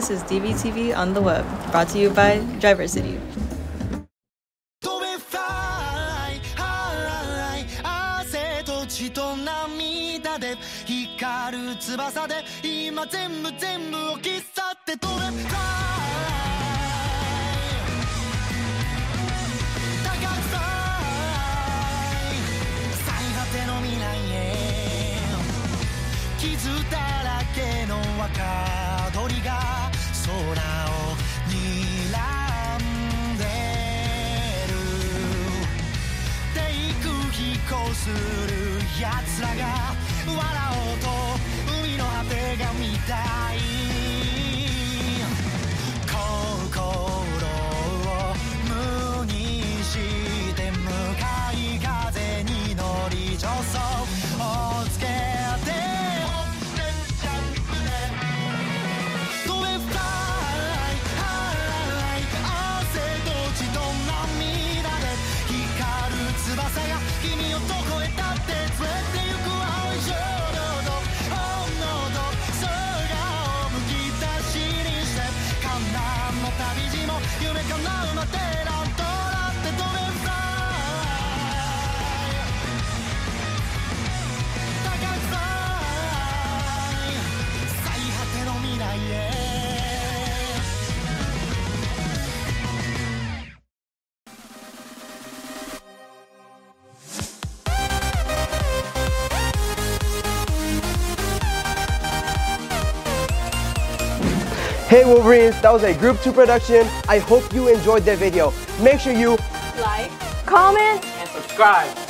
This is DVTV on the web, brought to you by Driversity. する奴らが笑おうと海の果てが見たい心を無にして向かい風に乗り助走をつけて飛べフライ汗と血と涙で光る翼が君をどこへだって連れて行く青い衝動本能と空をむき出しにして観覧の旅路も夢叶うまでなんとなって飛べフライ高くフライ最果ての未来へ Hey Wolverines, that was a Group 2 production. I hope you enjoyed the video. Make sure you like, comment, and subscribe.